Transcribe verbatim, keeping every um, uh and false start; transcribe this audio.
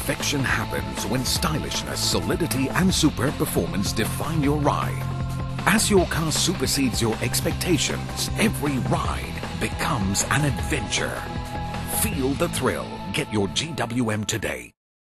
Perfection happens when stylishness, solidity, and superb performance define your ride. As your car supersedes your expectations, every ride becomes an adventure. Feel the thrill. Get your G W M today.